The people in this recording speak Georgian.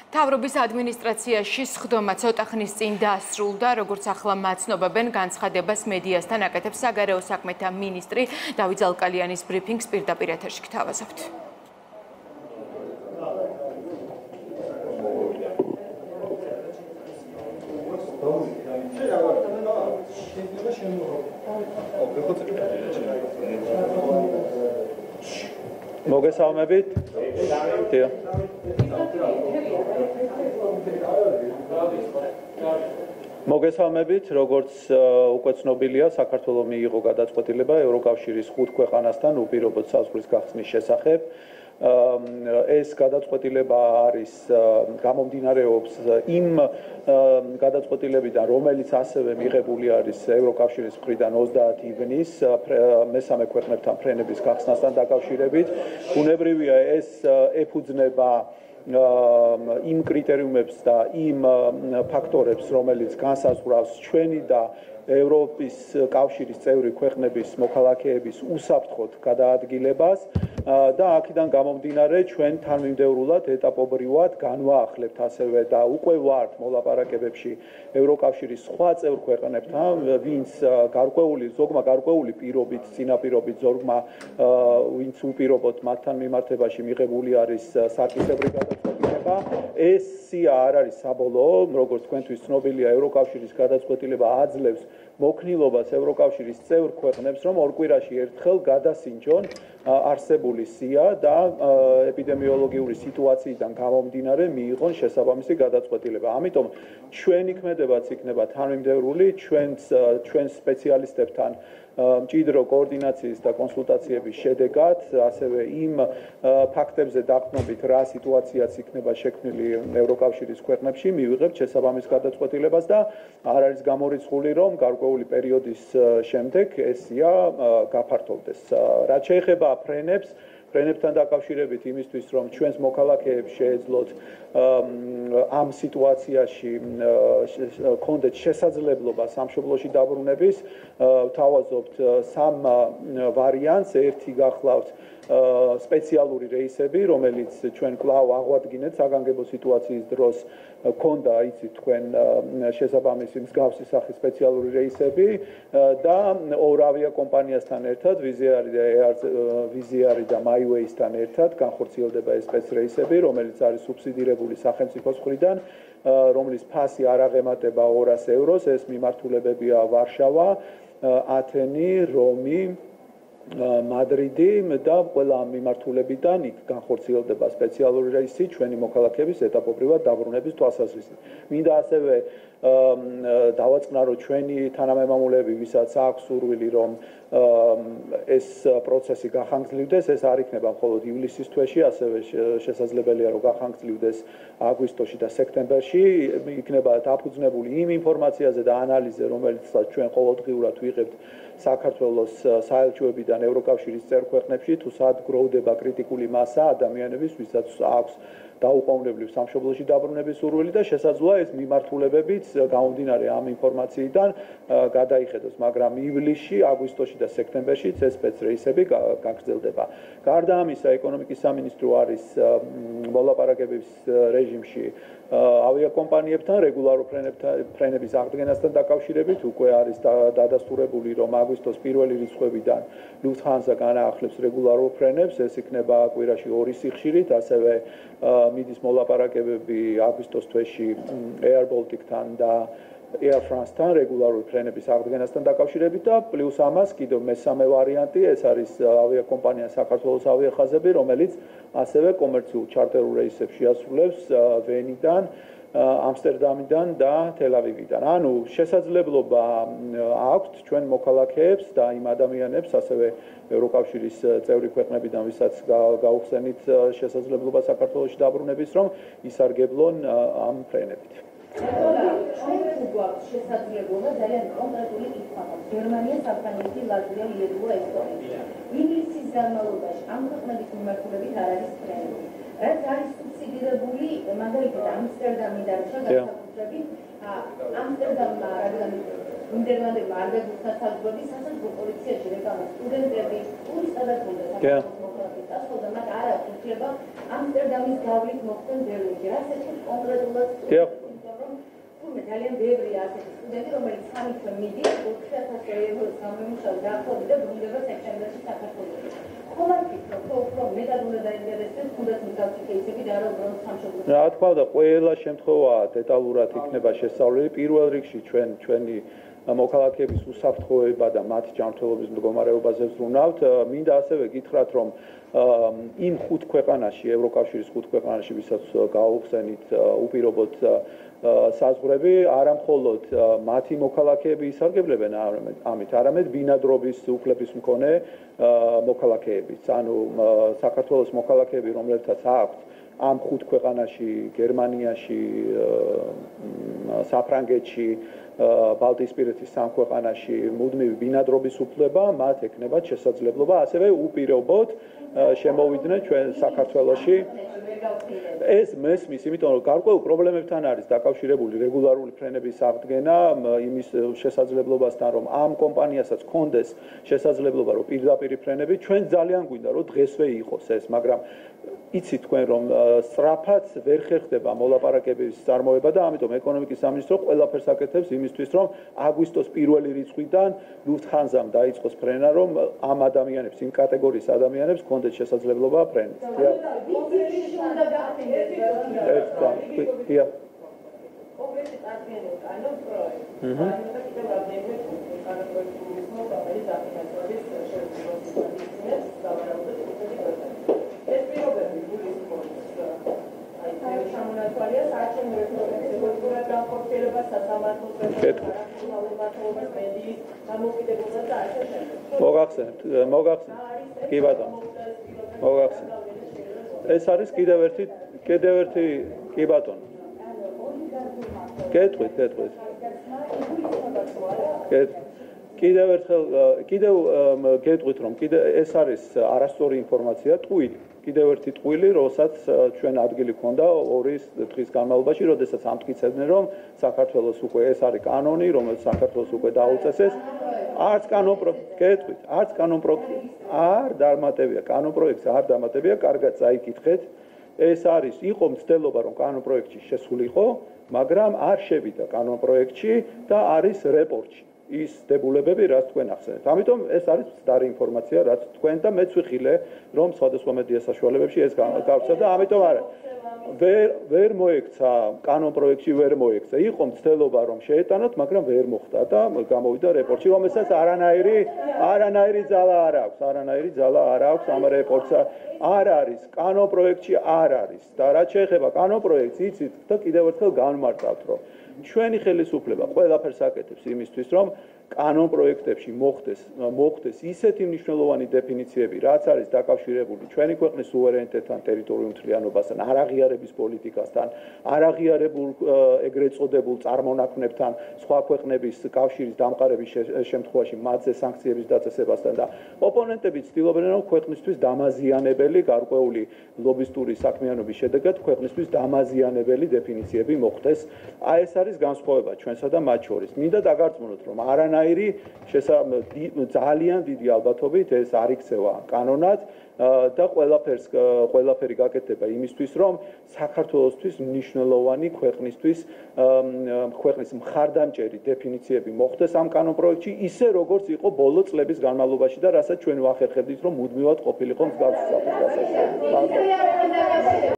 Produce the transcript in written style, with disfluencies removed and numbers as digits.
მთავრობის ადმინისტრაციაში სხდომა ცოტა ხნის წინ დასრულდა, როგორც ახლა მაცნობებენ განცხადებას მედიასთან აკეთებს საგარეო საქმეთა მინისტრი დავით ზალკალიანის ბრიფინგს პირდაპირ ეთერში გთავაზობთ. მოგესალმებით. მოგესალმებით, როგორც უკვე ცნობილია, საქართველოს მიიღო გადაწყვეტილება ევროკავშირის 5 ქვეყანასთან უპირობოდ საზღვრის გახსნის შესახებ. ეს გადაწყვეტილება არის გამომდინარეობს იმ გადაწყვეტილებიდან, რომელიც ასევე მიღებული არის ევროკავშირის მხრიდან 30 ივნის მესამე ქვეყნებთან ფრენების გახსნასთან დაკავშირებით. ბუნებრივია ეს ეფუძნება იმ კრიტერიუმებს და იმ ფაქტორებს, რომელიც განსაზღვრავს ჩვენი და ევროპის კავშირის წევრი ქვეყნების მოქალაქეების უსაფრთხოდ გადაადგილებას და აქედან გამომდინარე ჩვენ თანმიმდევრულად ეტაპობრივად განვაახლებთ ასევე და უკვე ვართ მოლაპარაკებებში ევროკავშირის სხვა წევრ ქვეყნებთან, ვინც ზოგმა გარკვეული პირობით, წინაპირობით ზოგმა ვინც უპირობოდ მათთან მიმართებაში მიღებული არის საკისებრი გადაწყვეტილება. ეს სია არ არის საბოლოო, როგორც თქვენთვის ცნობილია, ევროკავშირის გადაწყვეტილება აძლევს მოქნილობას ევროკავშირის წევრ ქვეყნებს, რომ ორ კვირაში ერთხელ გადასინჯონ არსებული სია და ეპიდემიოლოგიური სიტუაციიდან გამომდინარე მიიღონ შესაბამისი გადაწყვეტილება. ამიტომ ჩვენი ქმედებაც იქნება თანმიმდევრული, ჩვენ სპეციალისტებთან მჭიდრო კოორდინაციის და კონსულტაციების შედეგად, ასევე იმ ფაქტებზე დაყრდნობით, რა სიტუაციაც იქნება შექმნილი ევროკავშირის ქვეყნებში, მივიღებთ შესაბამის გადაწყვეტილებას და არ არის გამორიცხული, რომ გარკვეული პერიოდის შემდეგ ეს სია გაფართოვდეს. რაც შეეხება ფრენებთან დაკავშირებით იმისთვის, რომ ჩვენს მოქალაქეებს შეეძლოთ ამ სიტუაციაში კონდეთ შესაძლებლობა სამშობლოში დაბრუნების, ვთავაზობთ 3 ვარიანტს. ერთი გახლავთ სპეციალური რეისები, რომელიც ჩვენ კვლავ აღვადგინეთ საგანგებო სიტუაციის დროს ქონდა, იცით თქვენ შესაბამისი მსგავსი სახის სპეციალური რეისები და ორ ავიაკომპანიასთან ერთად, ვიზიარი და MyWays-თან ერთად განხორციელდება ეს სპეცრეისები, რომელიც არის სუბსიდირებული სახელმწიფოს მხრიდან, რომლის ფასი არ აღემატება 200 ევროს. ეს მიმართულებებია ვარშავა, ათენი, რომი, მადრიდი და ყველა ამ მიმართულებიდან იქ განხორციელდება სპეციალური რეისი ჩვენი მოქალაქეების ეტაპობრივად დაბრუნების თვალსაზრისით. მინდა ასევე დავაწყნარო ჩვენი თანამემამულეები, ვისაც აქვს სურვილი, რომ ეს პროცესი გახანგრძლივდეს, ეს არ იქნება მხოლოდ ივლისის თვეში, ასევე შესაძლებელია, რომ გახანგრძლივდეს აგვისტოში და სექტემბერში. იქნება დაფუძნებული იმ ინფორმაციაზე და ანალიზზე, რომელიც ჩვენ ყოველდღიურად ვიღებთ საქართველოს საელჩოებიდან ევროკავშირის წევრ ქვეყნებში, თუ სად გროვდება კრიტიკული მასა ადამიანების, ვისაც აქვს დაუყოვნებლივ სამშობლოში დაბრუნების სურვილი და შესაძლოა ეს მიმართულებებიც გამომდინარე ამ ინფორმაციიდან გადაიხედოს, მაგრამ ივლისში, აგვისტოში და სექტემბერშიც ეს სპეცრეისები გაგრძელდება. გარდა ამისა, ეკონომიკის სამინისტრო არის მოლაპარაკებების რეჟიმში ავიაკომპანიებთან რეგულარულ ფრენების აღდგენასთან დაკავშირებით. უკვე არის დადასტურებული, რომ აგვისტოს პირველი რიცხვებიდან Lufthansa განაახლებს რეგულარულ ფრენებს, ეს იქნება კვირაში 2 სიხშირით, ასევე მიდის მოლაპარაკებები აგვისტოს თვეში Air Baltic-თან და Air France-თან რეგულარული ფრენების აღდგენასთან დაკავშირებით და პლუს ამას კიდევ მესამე ვარიანტი, ეს არის ავიაკომპანია საქართველოს ავიახაზები, რომელიც ასევე კომერციულ ჩარტერულ რეისებს შეასრულებს ვენიდან, ამსტერდამიდან და თელ-ავივიდან. ანუ შესაძლებლობა აქვთ ჩვენ მოქალაქეებს და იმ ადამიანებს, ასევე ევროკავშირის წევრი ქვეყნებიდან, ვისაც გაუხსენით შესაძლებლობა საქართველოში დაბრუნების, რომ ისარგებლონ ამ ფრენებით. ჩვენ გვაქვს შესაძლებლობა ძალიან კონკრეტული კითხვა. გერმანია, საფრანგეთი, ლატვია, ლიტვა, ესტონია. ინგლისის განმავლობაში ამ ქვეყნების მიმართულებით არ არის ფრენები. რაც არის სუბსიდირებული, მაგალითად ამსტერდამიდან გადასახურები, ამსტერდამმა რადგან ნიდერლანდებმა არ დაგუხსნა საზღვრები, სასაზღვრო პოლიციაში რეკამა სტუდენტები, ტურისტადაც უნდა საქართველოს წასულდა, მათ არ აქვს უფლება ამსტერდამის გავლით მოხდენ ბერლინში. რასაც კონკრეტულად თუმცა ძალიან ბევრია ასეთი სტუდენტი, რომელიც 3 თვე მიდის 4000 ევროს სამუშაო დაახლოებით და ბრუნდება სექტემბერში საქართველოში. ხომ არ ფიქრობ, რომ მეტად უნდა დაინტერესდეს თუნდაც მსგავსი кейსები და არა უბრალოდ სამშობლოში? რა თქმა უნდა, ყველა შემთხვევა დეტალურად იქნება შესწავლილი. პირველ რიგში ჩვენი მოქალაქეების უსაფრთხოება და მათ ჯანმრთელობის მდგომარეობაზე ვზრუნავთ. მინდა ასევე გითხრათ, რომ იმ 5 ქვეყანაში, ევროკავშირის 5 ქვეყანაში, ვისაც გაუხსენით უპირობოდ საზღვრები, არა მხოლოდ მათი მოქალაქეები ისარგებლებენ ამით, არამედ ბინადრობის უფლების მქონე მოქალაქეებიც. ანუ საქართველოს მოქალაქეები, რომლებთაც აქვთ ამ 5 ქვეყანაში, გერმანიაში, საფრანგეთში, ბალტიისპირეთის 3 ქვეყანაში მუდმივი ბინადრობის უფლება, მათ ექნებათ შესაძლებლობა ასევე უპირობოდ შემოვიდნენ ჩვენ საქართველოში. ეს მესმის, იმიტომ რომ გარკვეულ პრობლემებთან არის დაკავშირებული რეგულარული ფრენების აღდგენა, იმის შესაძლებლობასთან, რომ ამ კომპანიასაც ჰქონდეს შესაძლებლობა, რომ პირდაპირ ფრენები, ჩვენ ძალიან გვინდა, რომ დღესვე იყოს ეს, მაგრამ იცით თქვენ, რომ სწრაფად ვერ ხერხდება მოლაპარაკებების წარმოება და ამიტომ ეკონომიკის სამინისტრო ყველაფერს აკეთებს იმისთვის, რომ აგვისტოს პირველი რიცხვიდან ლუფთჰანზამ დაიწყოს ფრენა, რომ ამ ადამიანებს, იმ კატეგორიის ადამიანებს ჰქონდეს შესაძლებლობა ფრენის. მოგახსენებთ, კი ბატონო, მოგახსენებთ. ეს არის კიდევ ერთი კი ბატონო. გეტყვით. კიდევ ერთხელ გეტყვით, რომ ეს არის არასწორი ინფორმაცია, ტყუილი. კიდევ ერთი ტყუილი, რომელსაც ჩვენ ადგილი ჰქონდა 2 დღის განმავლობაში, როდესაც ამტკიცებდნენ, რომ საქართველოს უკვე ეს არის კანონი, რომელიც საქართველოს უკვე დაუწესეს. არც კანონპროექტი არ დამატებია, კანონპროექტს არ დამატებია, კარგად წაიკითხეთ. ეს იყო მცდელობა, რომ კანონპროექტში შესულიყო, მაგრამ არ შევიდა კანონპროექტში და არის რეპორტში. ის დებულებები, რაც თქვენ ახსენეთ. ამიტომ ეს არის მცდარი ინფორმაცია, რაც თქვენ და მეც ვიხილე, რომ სხვადასხვა მედია საშუალებებში ეს გავხსნა და ამიტომ არა. ვერ მოექცა კანონპროექტში ვერ მოექცა. იყო მცდელობა, რომ შეეტანოთ, მაგრამ ვერ მოხდა და გამოვიდა რეპორტში, რომელსაც არანაირი ძალა არ აქვს ამ რეპორტს. არ არის კანონპროექტში არ არის და რაც შეეხება კანონპროექტს, იცით და კიდევ ერთხელ განმარტავთ, რომ ჩვენი ხელისუფლება ყველაფერს აკეთებს იმისთვის, რომ კანონპროექტებში მოხდეს ისეთი მნიშვნელოვანი დეფინიციები, რაც არის დაკავშირებული ჩვენი ქვეყნის სუვერენიტეტთან, ტერიტორიულ მთლიანობასთან, არაღიარების პოლიტიკასთან, არაღიარებულ ეგრეთ წოდებულ წარმონაქმნებთან, სხვა ქვეყნების კავშირის დამყარების შემთხვევაში მათზე სანქციების დაწესებასთან და ოპონენტები ცდილობენ, რომ ქვეყნისთვის დამაზიანებელი გარკვეული ლობისტური საქმიანობის შედეგად ქვეყნისთვის დამაზიანებელი დეფინიციები მოხდეს. ეს არის განსხვავება ჩვენსა და მათ შორის. მინდა დაგარწმუნოთ, რომ ძალიან დიდი ალბათობით ეს არ იქცევა კანონად და ყველაფერი გაკეთდება იმისთვის, რომ საქართველოსთვის მნიშვნელოვანი ქვეყნის მხარდამჭერი დეფინიციები მოხდეს ამ კანონპროექტში, ისე როგორც იყო ბოლო წლების განმავლობაში და რასაც ჩვენ ვახერხებდით, რომ მუდმივად ყოფილიყო მსგავსი საფუძველი.